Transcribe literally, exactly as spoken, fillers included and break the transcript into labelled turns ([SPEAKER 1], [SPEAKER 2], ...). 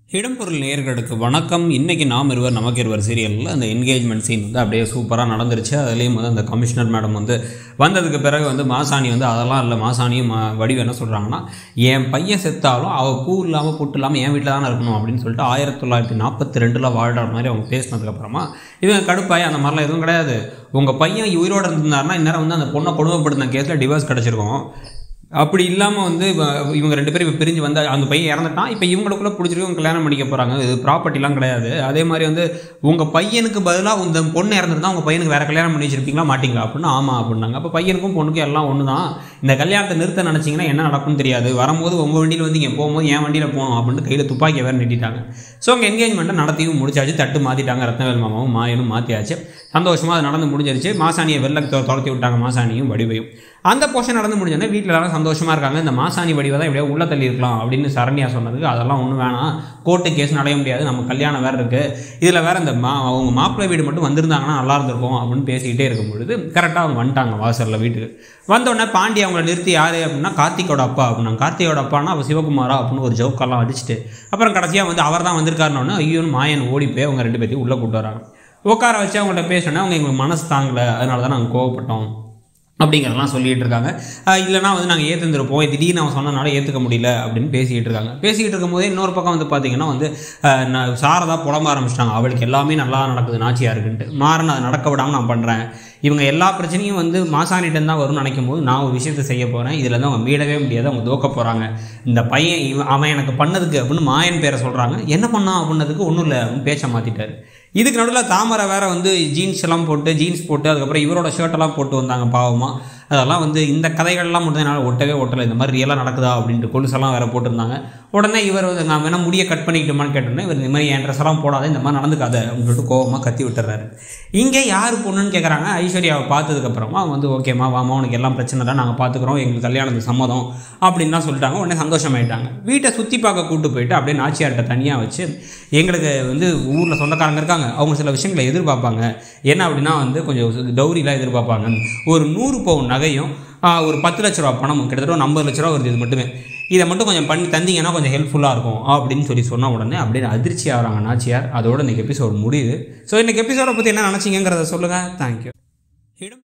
[SPEAKER 1] இடம்பொருள் நேயர்களுக்கு வணக்கம். இன்றைக்கி நாம் இருவர் நமக்கு இருவர் சீரியலில் அந்த என்கேஜ்மெண்ட் சீன் வந்து அப்படியே சூப்பராக நடந்துருச்சு. அதுலேயும் வந்து அந்த கமிஷனர் மேடம் வந்து வந்ததுக்கு பிறகு வந்து மாசாணி வந்து அதெல்லாம் இல்லை, மாசாணியும் வடிவு என்ன சொல்கிறாங்கன்னா, என் பையன் செத்தாலும் அவள் பூ இல்லாமல் புட்டு இல்லாமல் என் வீட்டில் தானே இருக்கணும் அப்படின்னு சொல்லிட்டு ஆயிரத்தி தொள்ளாயிரத்தி நாற்பத்தி ரெண்டில் வாழ்கிற மாதிரி அவங்க பேசினதுக்கப்புறமா இவங்க கடுப்பாய் அந்த மாதிரிலாம் எதுவும் கிடையாது, உங்கள் பையன் உயிரோடு இருந்திருந்தாருன்னா இந்நேரம் வந்து அந்த பொண்ணை கொடுமைப்படுத்தின கேஸில் டிவோர்ஸ் கிடச்சிருக்கும். அப்படி இல்லாமல் வந்து இவங்க ரெண்டு பேரும் இப்போ பிரிஞ்சு வந்தால் அந்த பையன் இறந்துட்டான், இப்போ இவங்களுக்குள்ளே பிடிச்சிருக்கு கல்யாணம் பண்ணிக்க போகிறாங்க, இது ப்ராப்பர்ட்டிலாம் கிடையாது. அதே மாதிரி வந்து உங்கள் பையனுக்கு பதிலாக இந்த பொண்ணு இறந்துருந்தா உங்கள் பையனுக்கு வேறு கல்யாணம் பண்ணி வச்சிருப்பீங்களா மாட்டிங்களா அப்படின்னா ஆமாம் அப்படின்னாங்க. அப்போ பையனுக்கும் பொண்ணுக்கும் எல்லாம் ஒன்று தான், இந்த கல்யாணத்தை நிறுத்த நினச்சிங்கன்னா என்ன நடக்கும்னு தெரியாது, வரும்போது உங்கள் வண்டியில் வந்து இங்கே போகும்போது என் வண்டியில் போகணும் அப்படின்னு கையில் துப்பாக்கி வேறு நீட்டிட்டாங்க. ஸோ அங்கே என்கேஜ்மெண்ட்டை நடத்தியும் முடிச்சாச்சு, தட்டு மாற்றிட்டாங்க, ரத்னவேல் மாமாவும் மாயனும் மாற்றியாச்சு, சந்தோஷமாக அது நடந்து முடிஞ்சிருச்சு. மாசாணியை வெளில துரத்தி விட்டாங்க, மாசாணியும் வடிவையும். அந்த போர்ஷன் நடந்து முடிஞ்சோன்னா வீட்டில் எல்லாரும் சந்தோஷமாக இருக்காங்க. இந்த மாசாணி வடிவை தான் இப்படியே உள்ள தள்ளி இருக்கலாம் அப்படின்னு சரண்யா சொன்னதுக்கு அதெல்லாம் ஒன்றும் வேணாம், கோர்ட்டு கேஸ் நடைய முடியாது, நம்ம கல்யாணம் வேறு இருக்குது, இதில் வேறு இந்த மா அவங்க மாப்பிள்ளை வீடு மட்டும் வந்திருந்தாங்கன்னா நல்லா இருந்திருக்கும் அப்படின்னு பேசிக்கிட்டே இருக்கும் பொழுது கரெக்டாக அவங்க வந்துட்டாங்க வாசலில் வீட்டுக்கு. வந்தோடனே பாண்டி அவங்கள நிறுத்தி யார் அப்படின்னா கார்த்திகோட அப்பா அப்படின்னாங்க. கார்த்திகோட அப்பானா அவள் சிவகுமாரா அப்படின்னு ஒரு ஜவுக்கெல்லாம் அடிச்சுட்டு அப்புறம் கடைசியாக வந்து அவர் தான் வந்திருக்காருன்னு ஐயோன்னு மாயன் ஓடி போய் அவங்க ரெண்டு பேர்த்தையும் உள்ளே கூப்பிட்டு வராங்க. உட்கார வச்சு அவங்கள்ட்ட பேசினோன்னா அவங்க எங்களுக்கு மனசு தாங்கலை, அதனால தான் நாங்கள் கோவப்பட்டோம் அப்படிங்கிறதெல்லாம் சொல்லிகிட்டு இருக்காங்க. இல்லைனா வந்து நாங்கள் ஏற்றுந்துருப்போம், திடீர்னு அவன் சொன்னனால ஏற்றுக்க முடியல அப்படின்னு பேசிக்கிட்டு இருக்காங்க. பேசிக்கிட்டு இருக்கும்போதே இன்னொரு பக்கம் வந்து பார்த்திங்கன்னா வந்து சாரதா புலம்ப ஆரம்பிச்சிட்டாங்க, அவளுக்கு எல்லாமே நல்லா நடக்குது நாச்சியாக இருக்குன்ட்டு. மாறன் அதை நடக்க விடாமல் நான் பண்ணுறேன், இவங்க எல்லா பிரச்சனையும் வந்து மாசாணிகிட்ட தான் வரும்னு நினைக்கும் போது நான் ஒரு விஷயத்தை செய்ய போகிறேன், இதில் வந்து அவங்க மீடவே முடியாது, அவங்க தோக்க போகிறாங்க, இந்த பையன் இவன் அவன் எனக்கு பண்ணதுக்கு அப்படின்னு மாயன் பேரை சொல்கிறாங்க. என்ன பண்ணான் அப்படின்னதுக்கு ஒன்றும் இல்லை அப்படின்னு பேச்ச மாற்றிட்டார். இதுக்கு நடுவில் தாமரை வேறு வந்து ஜீன்ஸ் எல்லாம் போட்டு ஜீன்ஸ் போட்டு அதுக்கப்புறம் இவரோட ஷர்ட்டெல்லாம் போட்டு வந்தாங்க பாவமாக. அதெல்லாம் வந்து இந்த கதைகள்லாம் மட்டும் என்னால் ஒட்டவே ஒட்டலை, இந்த மாதிரி ரியலாக நடக்குதா அப்படின்ட்டு கொலுசெல்லாம் வேறு போட்டிருந்தாங்க. உடனே இவர் வந்து நான் வேணால் முடிய கட் பண்ணிக்கிட்டோமான்னு கேட்டோன்னே இவர் இந்த மாதிரி என் ட்ரெஸ் எல்லாம் போடாத, இந்த மாதிரி நடந்துக்காத அப்படின்னு சொல்லிட்டு கோவமாக கத்தி விட்டுறாரு. இங்கே யார் பொண்ணுன்னு கேட்குறாங்க. ஐஸ்வர்யாவை பார்த்ததுக்கப்புறமா வந்து ஓகேம்மா வாமா உனக்கு எல்லாம் பிரச்சனை தான், நாங்கள் பார்த்துக்குறோம், எங்களுக்கு கல்யாணத்துக்கு சம்மதம் அப்படின்லாம் சொல்லிட்டாங்க. உடனே சந்தோஷமாயிட்டாங்க. வீட்டை சுற்றி பார்க்க கூப்பிட்டு போயிட்டு அப்படியே நாச்சியார்கிட்ட தனியாக வச்சு எங்களுக்கு வந்து ஊரில் சொந்தக்காரங்க இருக்காங்க, அவங்க சில விஷயங்களை எதிர்பார்ப்பாங்க, என்ன அப்படின்னா வந்து கொஞ்சம் டௌரிலாம் எதிர்பார்ப்பாங்க, ஒரு நூறு பவுன் நகையும் ஒரு பத்து லட்ச ரூபா பணமும் கிட்டத்தட்ட ஒரு ஐம்பது லட்ச ரூபா வருது, இது மட்டுமே, இதை மட்டும் கொஞ்சம் பண்ணி தந்தீங்கன்னா கொஞ்சம் ஹெல்ப்ஃபுல்லாக இருக்கும் அப்படின்னு சொல்லி சொன்ன உடனே அப்படியே அதிர்ச்சி ஆகிறாங்க நாச்சியார். அதோட இன்றைக்கி எபிசோடு முடியுது. ஸோ இன்றைக்கி எபிசோடை பற்றி என்ன நினச்சிங்கிறத சொல்லுங்கள். தேங்க்யூ.